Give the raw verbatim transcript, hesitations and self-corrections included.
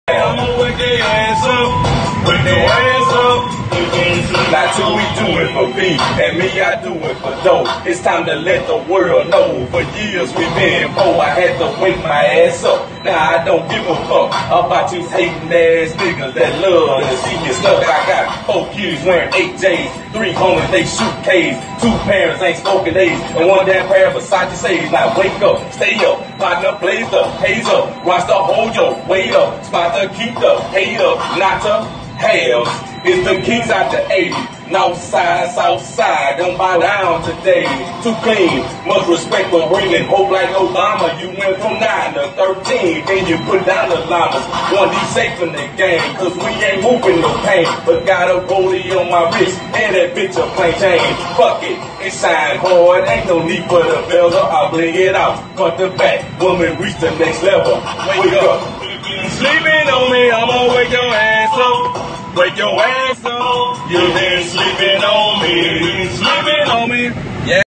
I'ma wake their ass up, wake their ass up. Not till we do it for me, and me I do it for dough. It's time to let the world know. For years we been poor, I had to wake my ass up. Now I don't give a fuck about these hating ass niggas that love to see me stuck. I got four kids wearing eight J's, three homies they shoot K's, two parents ain't smoking A's, and one damn pair of Versace Says. Now wake up, stay up, partner blaze up, haze up, watch the hold your weight up, spot to keep the hate up, not to have. It's the kings out the eighties, north side, south side, don't bow down today. Too clean, much respect for bringing hope like Obama. You went from nine to thirteen, then you put down the llamas. One D safe in the game, cause we ain't moving no pain. But got a goldie on my wrist, and that bitch a plain chain. Fuck it, it shine hard, ain't no need for the bezel. I'll bling it out, front to back, woman reach the next level. Wake, Wake up. up. Sleeping on me, I'ma wake your ass up. Wake your ass up. You been sleeping on me, sleeping on me.